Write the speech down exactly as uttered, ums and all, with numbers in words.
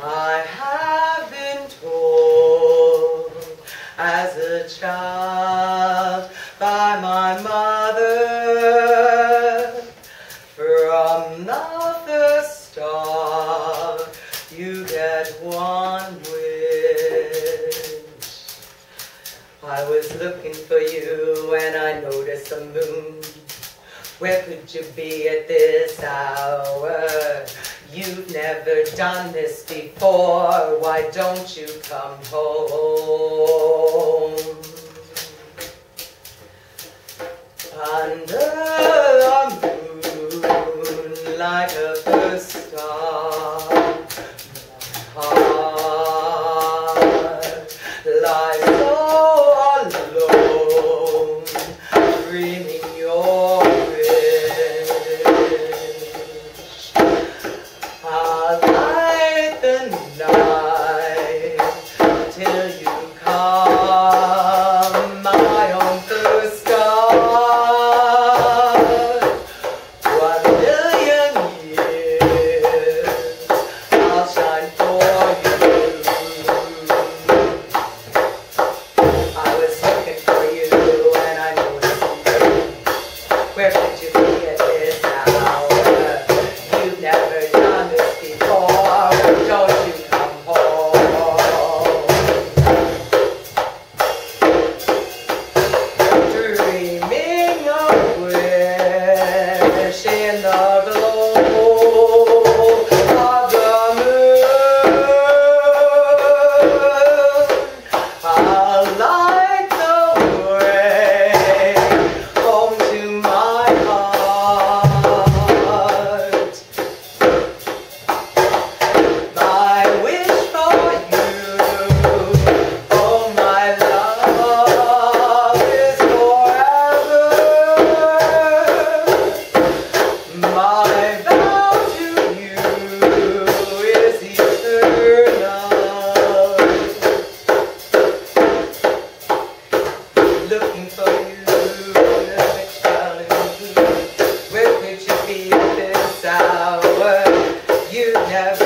I have been told as a child by my mother, from the first star you get one wish. I was looking for you and I noticed the moon. Where could you be at this hour? You've never done this before. Why don't you come home? Under the moon, like a first star, my heart lies so alone, dreaming your I'll light the night till you come, my own first star. One million years I'll shine for you. I was looking for you and I noticed you. Where could you be at this hour? You've never done this before. Don't you come home? Dreaming of wish in the glow of the moon. I'll light the way home to my heart. My wish for you, oh my love, is forever. My vow to you is eternal. Looking for you, like Charlie. Where could you be at this hour? You never